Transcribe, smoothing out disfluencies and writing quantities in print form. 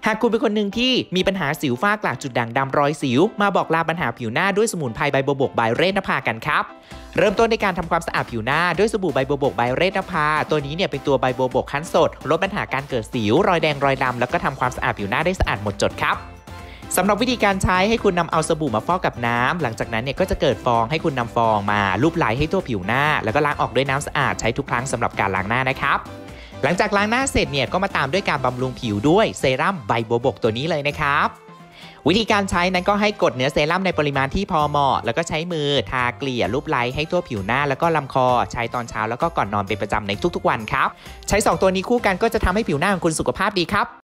หากคุณเป็นคนหนึ่งที่มีปัญหาสิวฝ้ากระจุดด่างดำรอยสิวมาบอกลาปัญหาผิวหน้าด้วยสมุนไพรใบบัวบกใบเรศนภากันครับเริ่มต้นในการทำความสะอาดผิวหน้าด้วยสบู่ใบบัวบกใบเรศนภาตัวนี้เนี่ยเป็นตัวใบบัวบกคั้นสดลดปัญหาการเกิดสิวรอยแดงรอยดำแล้วก็ทำความสะอาดผิวหน้าได้สะอาดหมดจดครับสำหรับวิธีการใช้ให้คุณนำเอาสบู่มาฟอกกับน้ำหลังจากนั้นเนี่ยก็จะเกิดฟองให้คุณนำฟองมาลูบไล้ให้ทั่วผิวหน้าแล้วก็ล้างออกด้วยน้ำสะอาดใช้ทุกครั้งสำหรับการล้างหน้านะครับหลังจากล้างหน้าเสร็จเนี่ยก็มาตามด้วยการบำรุงผิวด้วยเซรั่มใบบัวบกตัวนี้เลยนะครับวิธีการใช้นั้นก็ให้กดเนื้อเซรั่มในปริมาณที่พอเหมาะแล้วก็ใช้มือทาเกลี่ยลูบไล้ให้ทั่วผิวหน้าแล้วก็ลำคอใช้ตอนเช้าแล้วก็ก่อนนอนเป็นประจำในทุกๆวันครับใช้2ตัวนี้คู่กันก็จะทำให้ผิวหน้าของคุณสุขภาพดีครับ